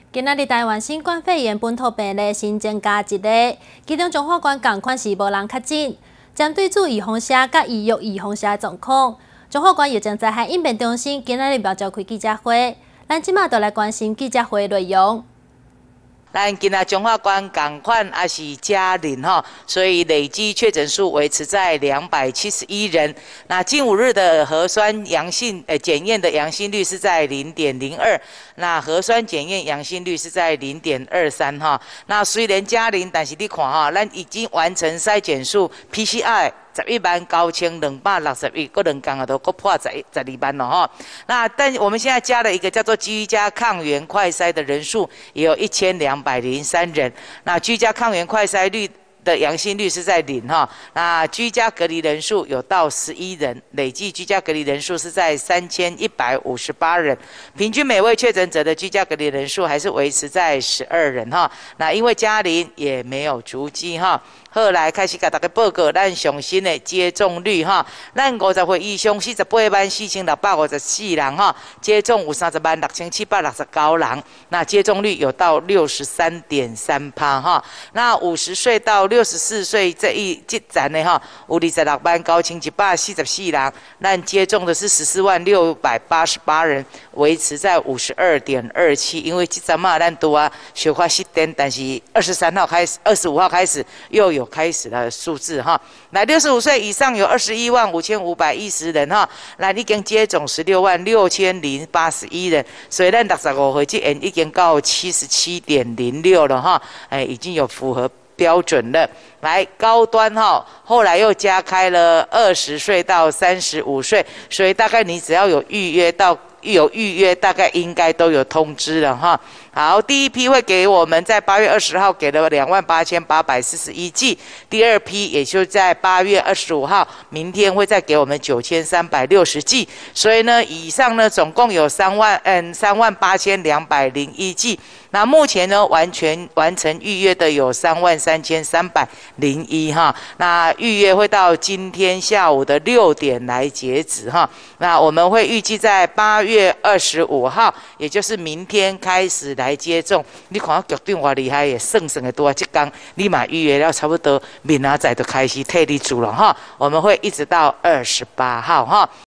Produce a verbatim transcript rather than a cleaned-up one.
今仔日台湾新冠肺炎本土病例新增加一例，其中彰化县同款是无人确诊。针对注预防社甲医药预防社的状况，彰化县疫情灾害应变中心今仔日要召开记者会，咱即马就来关心记者会内容。 咱今仔彰化县同款也是加零哈，所以累计确诊数维持在两百七十一人。那近五日的核酸阳性呃检验的阳性率是在零点零二，那核酸检验阳性率是在零点二三哈。那虽然加零，但是你看哈，咱已经完成筛检数 P C R。 十一万九千两百六十一，个两天啊都过破十十二万了哈。那但我们现在加了一个叫做居家抗原快筛的人数，也有一千两百零三人。那居家抗原快筛率的阳性率是在零哈。那居家隔离人数有到十一人，累计居家隔离人数是在三千一百五十八人。平均每位确诊者的居家隔离人数还是维持在十二人哈。那因为嘉陵也没有足迹哈。 后来开始甲大家报告咱上新的接种率哈，咱五十岁以上四十八万四千六百五十四人哈，接种有三十万六千七百六十九人，那接种率有到六十三点三趴哈。那五十岁到六十四岁这一这站的哈，有二十六万九千一百四十四人，咱接种的是十四万六百八十八人，维持在五十二点二七。因为这阵嘛，咱都啊小可失点，但是二十三号开始，二十五号开始又有 开始的数字哈，来六十五岁以上有二十一万五千五百一十人哈，来已经接种十六万六千零八十一人，所以咱六十五岁这人已经到七十七点零六了哈，哎，已经有符合标准了。来高端哈，后来又加开了二十岁到三十五岁，所以大概你只要有预约到。 有预约，大概应该都有通知了哈。好，第一批会给我们在八月二十号给了两万八千八百四十一剂，第二批也就在八月二十五号，明天会再给我们九千三百六十剂。所以呢，以上呢总共有三万嗯三万八千两百零一剂。那目前呢完全完成预约的有三万三千三百零一哈。那预约会到今天下午的六点来截止哈。那我们会预计在八月 月二十五号，也就是明天开始来接种。你看局长偌厉害耶，算算的多这天，立马预约了，差不多明仔载就开始替你做了哈。我们会一直到二十八号哈。